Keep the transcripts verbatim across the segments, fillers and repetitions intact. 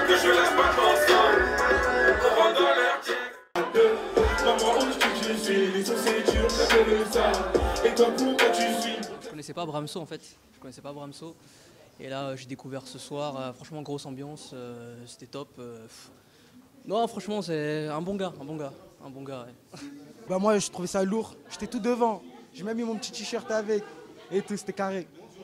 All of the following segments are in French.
que je laisse pas ton sol. On rentre dans l'air check. Maman, où tu suis, les c'est dur, ça fait ça. Et toi, pourquoi tu suis? Je connaissais pas Bramso en fait, je connaissais pas Bramso. Et là, j'ai découvert ce soir, euh, franchement, grosse ambiance, euh, c'était top. Euh, non, franchement, c'est un bon gars, un bon gars, un bon gars. Ouais. Bah moi, je trouvais ça lourd, j'étais tout devant. J'ai même mis mon petit t-shirt avec et tout, c'était carré.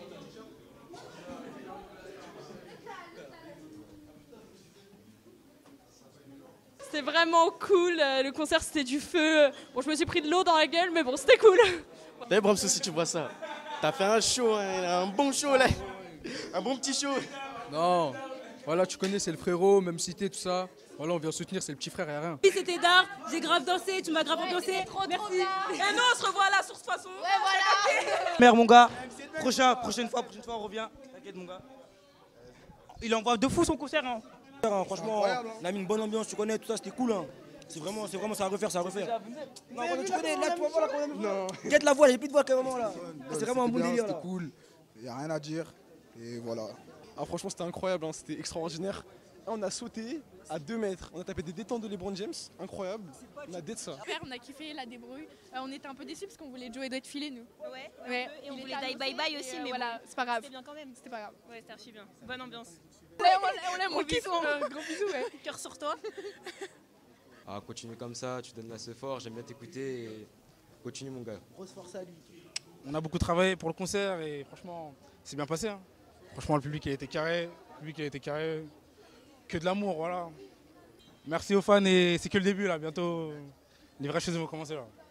C'était vraiment cool, le concert c'était du feu. Bon, je me suis pris de l'eau dans la gueule, mais bon, c'était cool. T'as vu Bramso, si tu vois ça, t'as fait un show, hein, un bon show là, un bon petit show. Non, voilà, tu connais, c'est le frérot, même cité, tout ça. Voilà, on vient soutenir, c'est le petit frère et rien. Oui, c'était d'art, j'ai grave dansé, tu m'as grave ambiancé. Trop, Merci. trop bien. Et nous, on se revoit à la source de toute façon. Ouais, voilà. Mère, mon gars, prochain, prochaine fois, prochaine fois, on revient. T'inquiète, mon gars. Il envoie de fou son concert. Hein. Franchement, on a mis une bonne ambiance, tu connais, tout ça, c'était cool. Hein. C'est vraiment, c'est vraiment, ça à refaire, ça à refaire. Non, tu connais, là, tu vas voir là, quand même. Guette la voix, j'ai plus de voix qu'à un moment là. C'est vraiment un bon délire. C'était cool, il n'y a rien à dire. Et voilà. Ah, franchement, c'était incroyable, hein. C'était extraordinaire. Ah, on a sauté à deux mètres, on a tapé des détentes de LeBron James, incroyable. On a d'être ça. On a kiffé la débrouille. Euh, on était un peu déçus parce qu'on voulait Joey doit être filé, nous. Ouais, ouais. Et on voulait die bye bye aussi, mais voilà, bon, c'est pas grave. c'était bien quand même. C'était pas grave. Ouais, c'était archi bien. Bonne ambiance. Ouais, on l'aime, on kiffe. Gros bisous, ouais. Cœur sur toi. Ah, continue comme ça, tu donnes assez fort, j'aime bien t'écouter et continue mon gars. Grosse force à lui. On a beaucoup travaillé pour le concert et franchement, c'est bien passé. Hein. Franchement, le public il a été carré, le public il a été carré. Que de l'amour, voilà. Merci aux fans et c'est que le début là, bientôt les vraies choses vont commencer là.